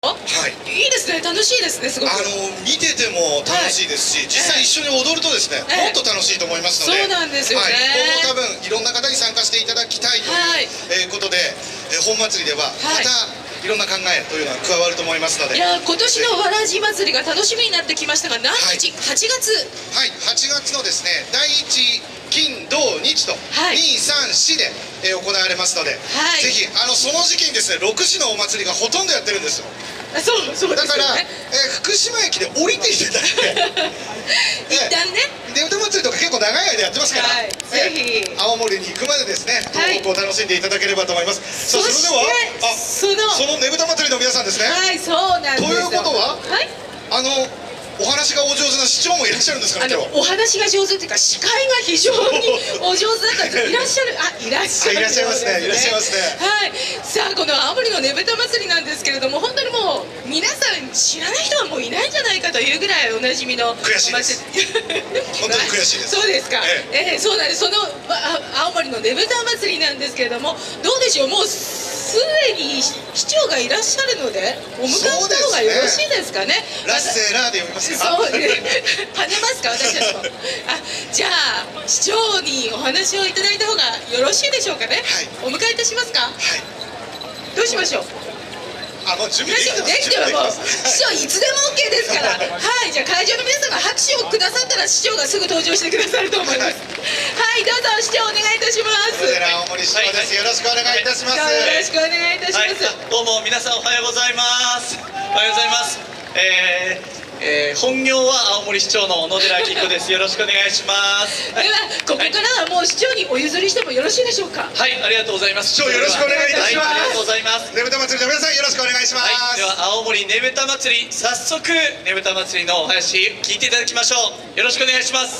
はい、いいですね、楽しいですね、すごく。 見てても楽しいですし、実際一緒に踊るとですね、もっと楽しいと思いますので、 そうなんですよね。 今後多分いろんな方に参加していただきたいということで、本祭りではまたいろんな考えというのが加わると思いますので、 いや、今年のわらじ祭りが楽しみになってきましたが、何日、8月。 はい、8月のですね、第1金土日と2、3、4で行われますので、ぜひその時期にですね、6時のお祭りがほとんどやってるんですよ。 そうだから、福島駅で降りていただいて一旦ね、 ねぶた祭りとか結構長い間やってますから、 ぜひ青森に行くまでですね、東北を楽しんでいただければと思います。さあ、それではそのねぶた祭りの皆さんですね。 はい、そうなんですよ。 ということは、お話がお上手な市長もいらっしゃるんですかね。 お話が上手っていうか、司会が非常にお上手だった。いらっしゃる、いらっしゃいますね。 いらっしゃいますね。 はい、さあ、この青森のねぶた祭りなんですけれども、本当にもう皆さん知らない人はもういないんじゃないかというぐらいおなじみの悔しいです。本当に悔しいです。 そうですか。そうなんです。その青森のねぶた祭りなんですけれども、どうでしょう。もうすでに市長がいらっしゃるので、お迎えした方がよろしいですかね。 ラッセラーで読みますか。 そう、跳ねますか、私たちも。じゃあ市長にお話をいただいた方がよろしいでしょうかね。お迎えいたしますか。どうしましょう。 もう準備できてはもう市長いつでも OK ですから。はい、じゃあ会場の皆さんが拍手をくださったら市長がすぐ登場してくださると思います。はい、どうぞ市長お願いいたします。 青森市長です。よろしくお願いいたします。 よろしくお願いいたします。 どうも皆さんおはようございます。おはようございます。本業は青森市長の小野寺明子です。よろしくお願いします。 ではここからはもう市長にお譲りしてもよろしいでしょうか。 はい、ありがとうございます。 市長よろしくお願いいたします。 ありがとうございます。 ねぶた祭りの皆さんよろしくお願いします。 では青森ねぶた祭り、早速ねぶた祭りのお話聞いていただきましょう。よろしくお願いします。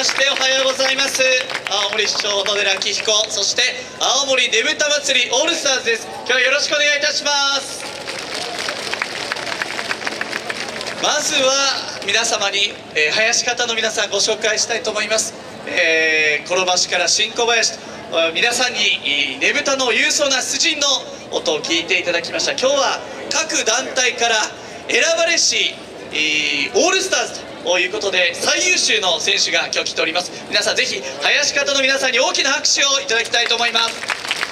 しておはようございます。青森市長小野寺明彦、そして青森ねぶた祭りオールスターズです。今日はよろしくお願いいたします。まずは皆様に、林方の皆さんご紹介したいと思います。転ばしから新小林と皆さんにねぶたの勇壮な出陣の音を聞いていただきました。今日は各団体から選ばれし、オールスターズということで最優秀の選手が今日来ております。皆さんぜひ林方の皆さんに大きな拍手をいただきたいと思います。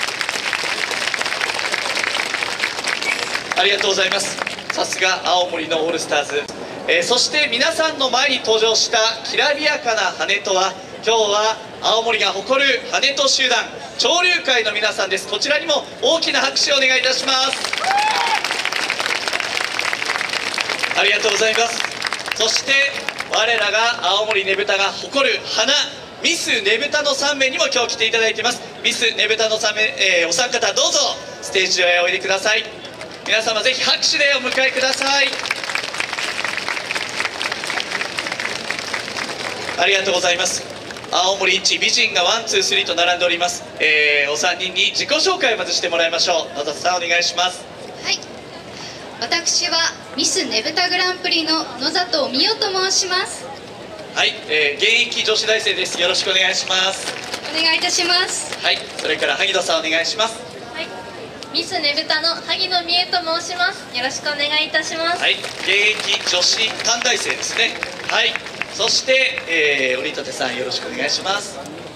ありがとうございます。さすが青森のオールスターズ。そして皆さんの前に登場したきらびやかな羽とは、今日は青森が誇る羽と集団潮流会の皆さんです。こちらにも大きな拍手をお願いいたします。ありがとうございます。そして我らが青森ねぶたが誇る花ミスねぶたの3名にも今日来ていただいています。ミスねぶたの3名、お三方どうぞステージへおいでください。皆様ぜひ拍手でお迎えください。ありがとうございます。青森一美人が1、2、3と並んでおります。お三人に自己紹介をまずしてもらいましょう。野里さんお願いします。 はい、私はミスねぶたグランプリの野里美代と申します。 はい、現役女子大生です。よろしくお願いします。 お願いいたします。 はい、それから萩野さんお願いします。 はい、ミスねぶたの萩野美恵と申します。よろしくお願いいたします。 はい、現役女子短大生ですね。はい、そして、折立さんよろしくお願いします。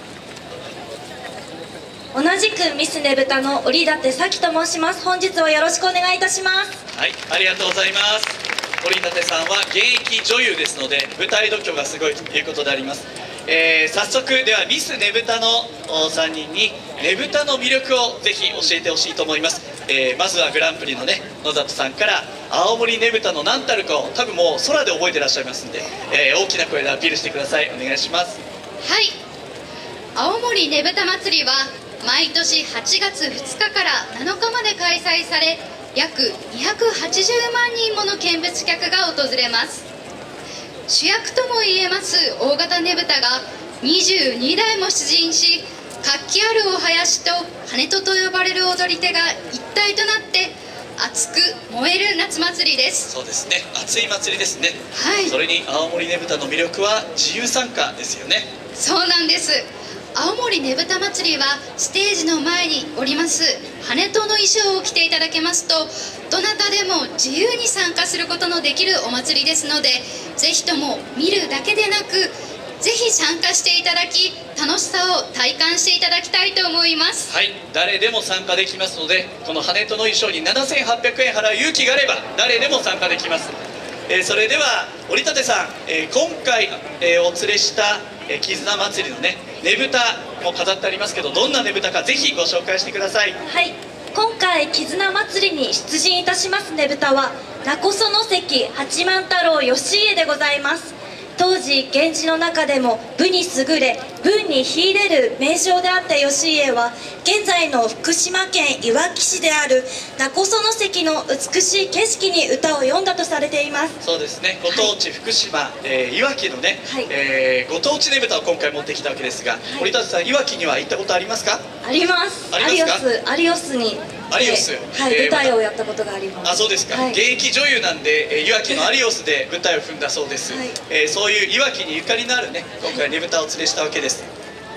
同じくミスねぶたの折立咲と申します。本日はよろしくお願いいたします。 はい、ありがとうございます。折立さんは現役女優ですので舞台度胸がすごいということであります。早速ではミスねぶたの3人にねぶたの魅力をぜひ教えてほしいと思います。まずはグランプリのね野里さんから青森ねぶたの何たるかを多分もう空で覚えてらっしゃいますんで、大きな声でアピールしてください。お願いします。 はい、青森ねぶた祭りは毎年8月2日から7日まで開催され、約280万人もの見物客が訪れます。主役ともいえます大型ねぶたが22台も出陣し、活気あるお囃子と羽と呼ばれる踊り手が一体となって熱く燃える夏祭りです。 そうですね、熱い祭りですね。 はい、 それに青森ねぶたの魅力は自由参加ですよね。 そうなんです。青森ねぶた祭りはステージの前におります羽との衣装を着ていただけますと、どなたでも自由に参加することのできるお祭りですので、ぜひとも見るだけでなくぜひ参加していただき、楽しさを体感していただきたいと思います。 はい、誰でも参加できますので、この羽との衣装に7800円払う勇気があれば誰でも参加できます。それでは折立さん、今回、お連れした絆祭りのねぶたも飾ってありますけど、どんなねぶたかぜひご紹介してください。 はい、今回絆祭りに出陣いたしますねぶたは名古屋関八幡太郎義家でございます。当時源氏の中でも武に優れ文に秀でる名将であった義家は、現在の福島県いわき市である名古屋関の美しい景色に歌を詠んだとされています。 そうですね、ご当地、福島、いわきのね、 はい、 ご当地ねぶたを今回持ってきたわけですが、折立さんいわきには行ったことありますか？ あります。 ありますか？ アリオスにアリオス、 はい、舞台をやったことがあります。 あ、そうですか、 はい、 現役女優なんで、いわきのアリオスで舞台を踏んだそうです。 はい、 そういういわきにゆかりのあるね今回ねぶたをお連れしたわけです。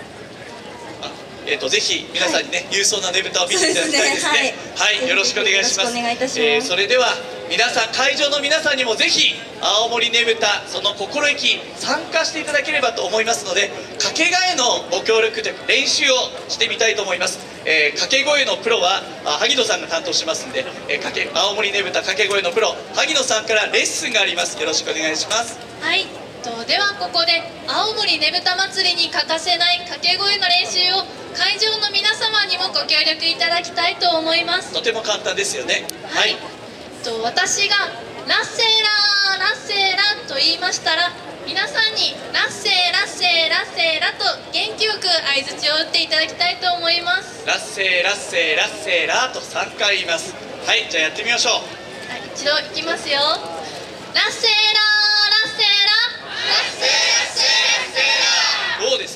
ぜひ皆さんにね、勇壮なねぶたを見ていただきたいですね。はい、よろしくお願いします。それでは皆さん、会場の皆さんにもぜひ青森ねぶたその心意気参加していただければと思いますので、掛け替えのご協力で練習をしてみたいと思います。掛け声のプロは萩野さんが担当しますんで、青森ねぶた掛け声のプロ萩野さんからレッスンがあります。よろしくお願いします。 はい、ではここで青森ねぶた祭りに欠かせない掛け声の練習を会場の皆様にもご協力いただきたいと思います。 とても簡単ですよね。 はい、私がラッセーラーラッセーラと言いましたら、皆さんにラッセーラッセーラッセーラと元気よく相づちを打っていただきたいと思います。 ラッセーラッセーラッセーラと3回言います。はい、じゃあやってみましょう。 はい、一度いきますよ。ラッセーラーラッセーララッセーラッセーラッセーラ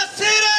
ッセーラ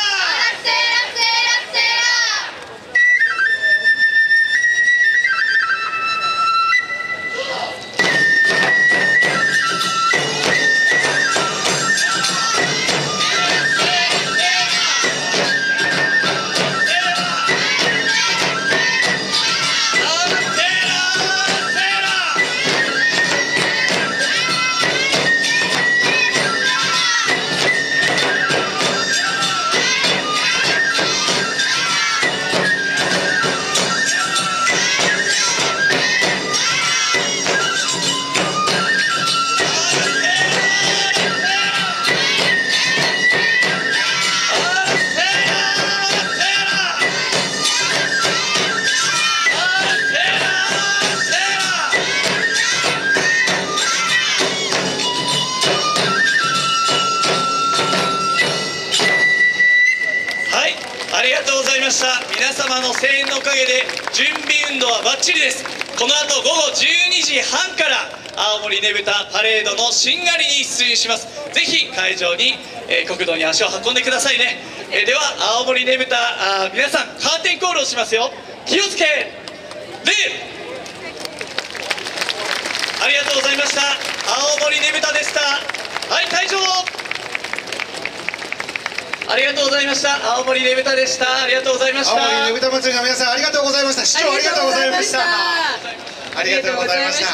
皆様の声援のおかげで準備運動はバッチリです。この後午後12時半から青森ねぶたパレードのしんがりに出演します。ぜひ会場に、国道に足を運んでくださいね。 では青森ねぶた皆さんカーテンコールをしますよ。気をつけ礼。ありがとうございました。青森ねぶたでした。はい、退場。ありがとうございました。青森ねぶたでした。ありがとうございました。 青森ねぶた祭りの皆さんありがとうございました。市長ありがとうございました。ありがとうございました。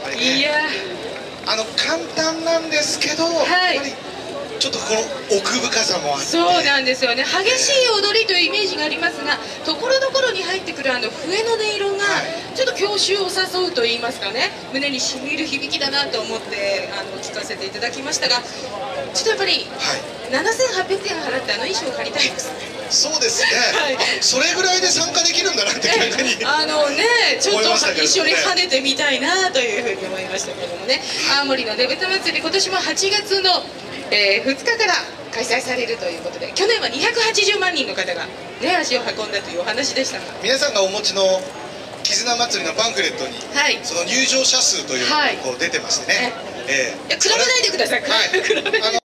いや簡単なんですけど、やっぱりちょっとこの奥深さもあって、 そうなんですよね。激しい踊りというイメージがありますが、ところどころに入ってくる笛の音色がちょっと郷愁を誘うと言いますかね、胸にしみる響きだなと思って聞かせていただきましたが、ちょっとやっぱり7800円払って衣装を借りたいですね。 そうですね、それぐらいで参加できるんだなって逆にちょっと一緒に跳ねてみたいなというふうに思いましたけどもね。青森のねぶた祭り、今年も8月の2日から開催されるということで、去年は280万人の方が、ね、足を運んだというお話でしたが、 皆さんがお持ちの絆祭りのパンフレットに、その入場者数というのがこう出てましてね、 比べないでください。